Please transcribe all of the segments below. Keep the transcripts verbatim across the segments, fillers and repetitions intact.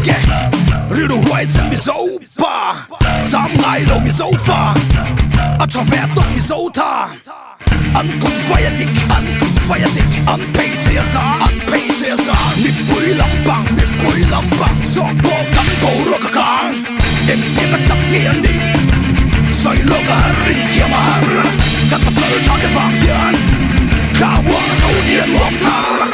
Rửa đồ hoài sinh bị dấu ba Sám ngày lâu bị dấu pha Anh cho vẹt tốt bị dấu tha Anh cũng phải thích, anh cũng phải thích Anh phải thế xa, anh phải thế xa Nịp bụi lắm bằng, nịp bụi lắm bằng Gió bó cắn cổ rồi cả càng Em kia mà chắc nghe anh đi Xoay lô cả hari, kia mà hara Cắt mà sơ cho cái vàng yên Khá quá sâu điên lòng thang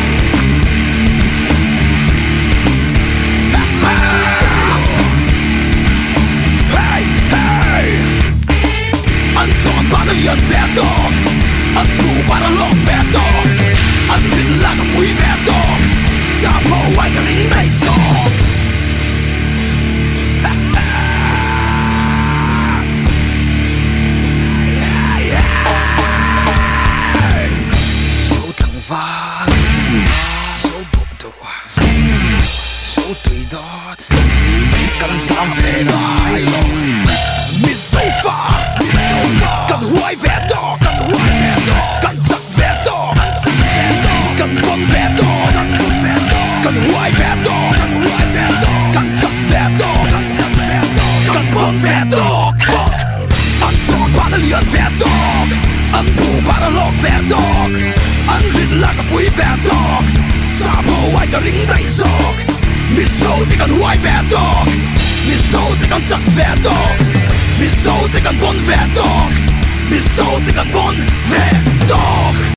Anh chọn bạn là liền vẹn đọc Anh đủ bạn là lọc vẹn đọc Anh tin là cái mũi vẹn đọc Sao màu anh cái lính này sọc Số thằng va Số bộ đồ Số tùy đọt Cần xám về lại Mít số pha Cần hoài vẹn đỏ, cần hoài vẹn đỏ Cần giặc vẹn đỏ, cần bom vẹn đỏ Cần hoài vẹn đỏ, cần giặc vẹn đỏ Cần bom vẹn đỏ Anh chọn bạn là liền vẹn đỏ Anh bù bạn là lọc vẹn đỏ Anh rít là cái bụi vẹn đỏ Sám hậu anh cái lính đánh giọt Mít sâu thì cần hoài vẹn đỏ Mít sâu thì cần giặc vẹn đỏ Mít sâu thì cần bom vẹn đỏ Mít sâu thì cần bom vẹn đỏ